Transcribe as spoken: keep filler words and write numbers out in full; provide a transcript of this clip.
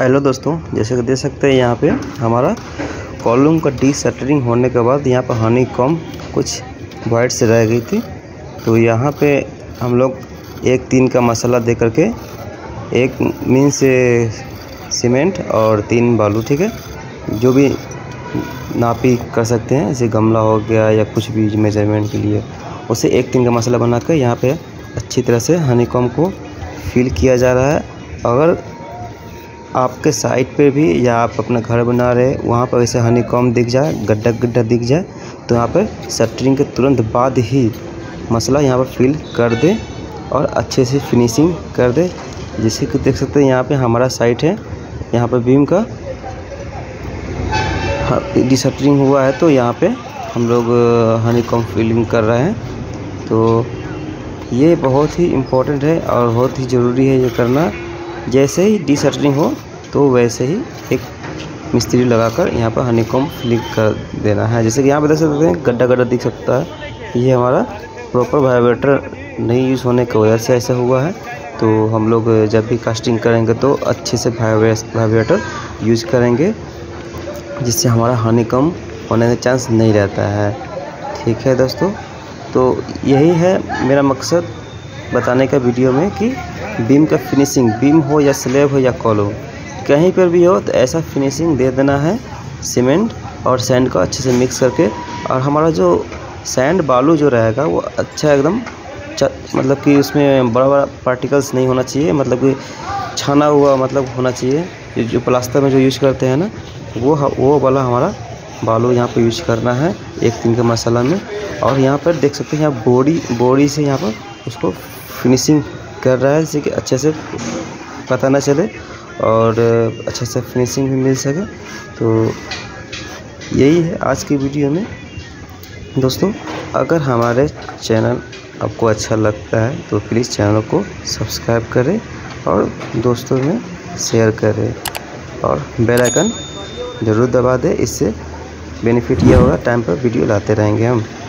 Hello दोस्तों, जैसे कि देख सकते हैं यहाँ पे हमारा कॉलम का डी शटरिंग होने के बाद यहाँ पर हनी कॉम कुछ वाइट से रह गई थी। तो यहाँ पे हम लोग एक तीन का मसाला दे करके एक मीन से सीमेंट और तीन बालू, ठीक है, जो भी नापी कर सकते हैं, जैसे गमला हो गया या कुछ भी मेजरमेंट के लिए, उसे एक तीन का मसाला बनाकर यहाँ पे अच्छी तरह से हनी कॉम को फिल किया जा रहा है। अगर आपके साइड पे भी या आप अपना घर बना रहे वहाँ पर ऐसे हनी कॉम दिख जाए, गड्ढा गड्ढा दिख जाए, तो यहाँ पर शटरिंग के तुरंत बाद ही मसाला यहाँ पर फिल कर दे और अच्छे से फिनिशिंग कर दे। जैसे कि देख सकते हैं यहाँ पे हमारा साइट है, यहाँ पर बीम का डी शटरिंग हुआ है, तो यहाँ पे हम लोग हनी कॉम फिलिंग कर रहे हैं। तो ये बहुत ही इम्पोर्टेंट है और बहुत ही ज़रूरी है ये करना। जैसे ही डी शटरिंग हो तो वैसे ही एक मिस्त्री लगाकर यहाँ पर हनी कॉम फिलिंग कर देना है। जैसे कि यहाँ पर देख सकते हैं गड्ढा गड्ढा दिख सकता है, ये हमारा प्रॉपर वाइब्रेटर नहीं यूज़ होने की वजह से ऐसा हुआ है। तो हम लोग जब भी कास्टिंग करेंगे तो अच्छे से वाइब्रेटर यूज़ करेंगे, जिससे हमारा हनी कॉम होने का चांस नहीं रहता है। ठीक है दोस्तों, तो यही है मेरा मकसद बताने का वीडियो में कि बीम का फिनिशिंग, बीम हो या स्लैब हो या कॉलम, कहीं पर भी हो तो ऐसा फिनिशिंग दे देना है सीमेंट और सैंड का अच्छे से मिक्स करके। और हमारा जो सैंड बालू जो रहेगा वो अच्छा एकदम, मतलब कि उसमें बड़ा बड़ा पार्टिकल्स नहीं होना चाहिए, मतलब कि छाना हुआ मतलब होना चाहिए। जो प्लास्टर में जो यूज करते हैं ना, वो वो वाला हमारा बालू यहाँ पर यूज करना है एक तीन के मसाला में। और यहाँ पर देख सकते हैं यहाँ बोरी बोरी से यहाँ पर उसको फिनिशिंग कर रहा है, जैसे कि अच्छे से पता ना चले और अच्छे से फिनिशिंग भी मिल सके। तो यही है आज की वीडियो में दोस्तों। अगर हमारे चैनल आपको अच्छा लगता है तो प्लीज़ चैनल को सब्सक्राइब करें और दोस्तों में शेयर करें और बेल आइकन ज़रूर दबा दें। इससे बेनिफिट यह होगा, टाइम पर वीडियो लाते रहेंगे हम।